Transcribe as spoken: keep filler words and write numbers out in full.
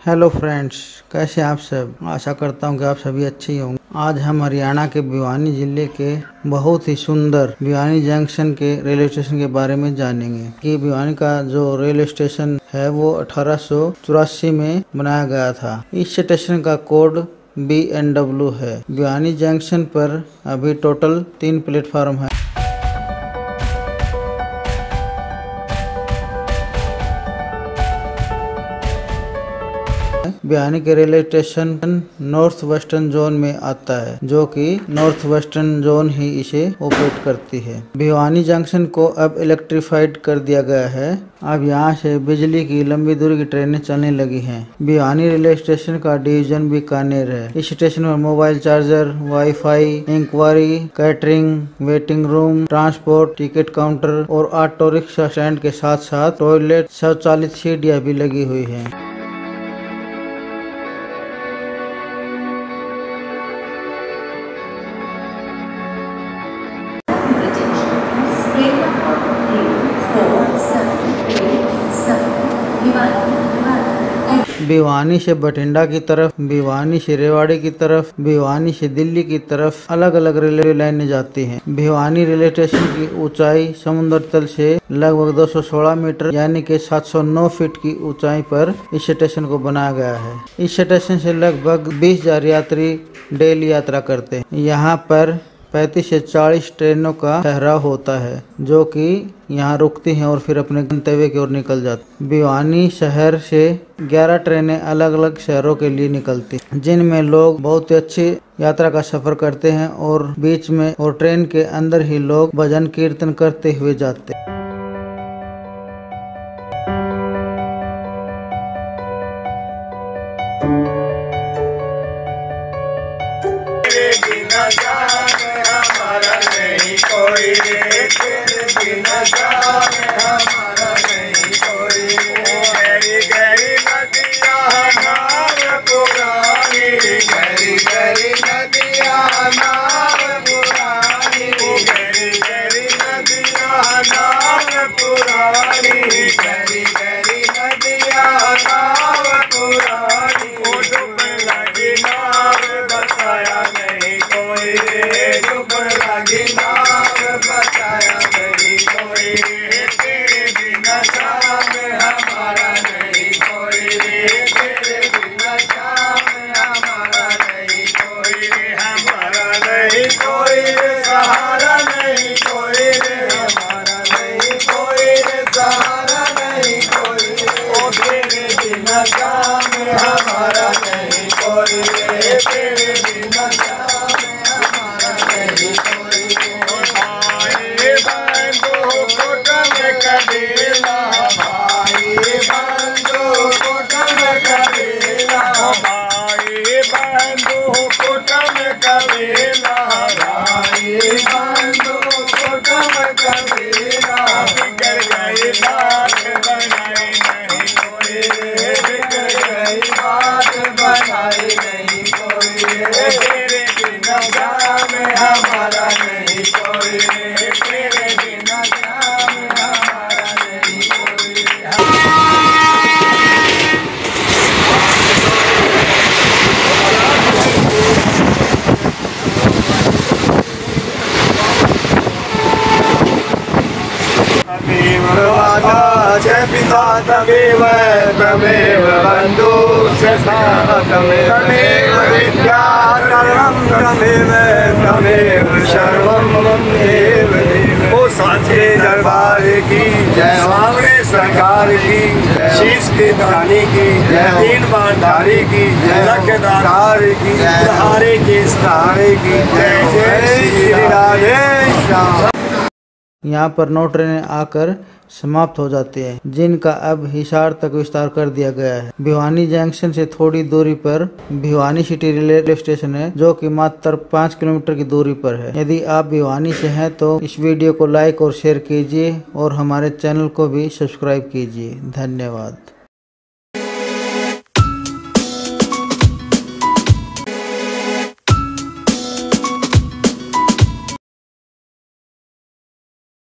Hello friends, कैसे आप सब। आशा करता हूँ कि आप सभी अच्छे ही होंगे। आज हम हरियाणा के भिवानी जिले के बहुत ही सुंदर भिवानी जंक्शन के रेलवे स्टेशन के बारे में जानेंगे कि भिवानी का जो रेलवे स्टेशन है वो अठारह सौ चौरासी में बनाया गया था। इस स्टेशन का कोड बी एन डब्ल्यू है। भिवानी जंक्शन पर अभी टोटल तीन प्लेटफार्म है। भिवानी के railway station north western zone में आता है, जो कि नॉर्थ वेस्टर्न जोन ही इसे ऑपरेट करती है। भिवानी जंक्शन को अब इलेक्ट्रिफाइड कर दिया गया है। अब यहाँ से बिजली की लंबी दूरी की ट्रेनें चलने लगी हैं। भिवानी रेलवे स्टेशन का डिवीजन बीकानेर है। इस स्टेशन में mobile charger, wifi, inquiry, catering, waiting room, transport, ticket counter और ऑटो रिक्शा स्टैंड के साथ साथ टॉयलेट, शौचालित सीढ़ियाँ भी लगी हुई हैं। भिवानी से बठिंडा की तरफ, भिवानी से रेवाड़ी की तरफ, भिवानी से दिल्ली की तरफ अलग अलग रेलवे लाइनें जाती हैं। भिवानी रेलवे स्टेशन की ऊंचाई समुद्र तल से लगभग दो सौ सोलह मीटर यानी कि सात सौ नौ फीट की ऊंचाई पर इस स्टेशन को बनाया गया है। इस स्टेशन से लगभग बीस हजार यात्री डेली यात्रा करते हैं। यहाँ पर पैंतीस से चालीस ट्रेनों का ठहराव होता है, जो कि यहाँ रुकती हैं और फिर अपने गंतव्य की ओर निकल जाती। भिवानी शहर से ग्यारह ट्रेनें अलग अलग शहरों के लिए निकलती, जिनमें लोग बहुत ही अच्छी यात्रा का सफर करते हैं और बीच में और ट्रेन के अंदर ही लोग भजन कीर्तन करते हुए जाते हैं। कोई रे तेरे बिना जान हमारा नहीं कोई। गहरी गहरी नदियाँ नाव पुरानी, गहरी गहरी नदियाँ नाव पुरानी, गहरी गहरी नदियाँ नाव पुरानी, गहरी गहरी नदियाँ नाव पुरानी। ओ डूब लगी नाव बताया नहीं कोई रे, डूब लगी नाव बताया नहीं कोई रे, तेरे बिना शाम हमारा नहीं कोई रे, तेरे बिना शाम हमारा नहीं कोई रे, हमारा नहीं कोई रे, सहारा नहीं कोई रे, हमारा नहीं कोई रे, सहारा नहीं कोई रे। ओ तेरे बिना शाम हमारा नहीं कोई रे, तेरे बिना शाम हमारा नहीं कोई रे। कबीला भाई बंधु कुटुंब कबीला, भाई बंधु कुटुंब कबीला, भाई बंधु कुटुंब कबीला। बिगड़ गई बात बनाई नहीं कोई रे, बिगड़ गई बात बनाई नहीं कोई रे, तेरे बिना शाम हमारा नहीं कोई रे, तेरे बिना शाम हमारा नहीं कोई रे। तमेव माता च पिता तमेव तमेव बन्धु च सखा तमेव विद्या सर्वं तमेव तमेव सर्वं देव देव। ओ साचे दरबार की जय, सामने सरकार की शीश की दानी की जय, तीन बार धारी की जय, लखदार की सहारे की सहारे की जय, जय श्री राधे श्याम। यहाँ पर नौ ट्रेनें आकर समाप्त हो जाती है, जिनका अब हिसार तक विस्तार कर दिया गया है। भिवानी जंक्शन से थोड़ी दूरी पर भिवानी सिटी रेलवे स्टेशन है, जो कि मात्र पाँच किलोमीटर की दूरी पर है। यदि आप भिवानी से हैं तो इस वीडियो को लाइक और शेयर कीजिए और हमारे चैनल को भी सब्सक्राइब कीजिए। धन्यवाद।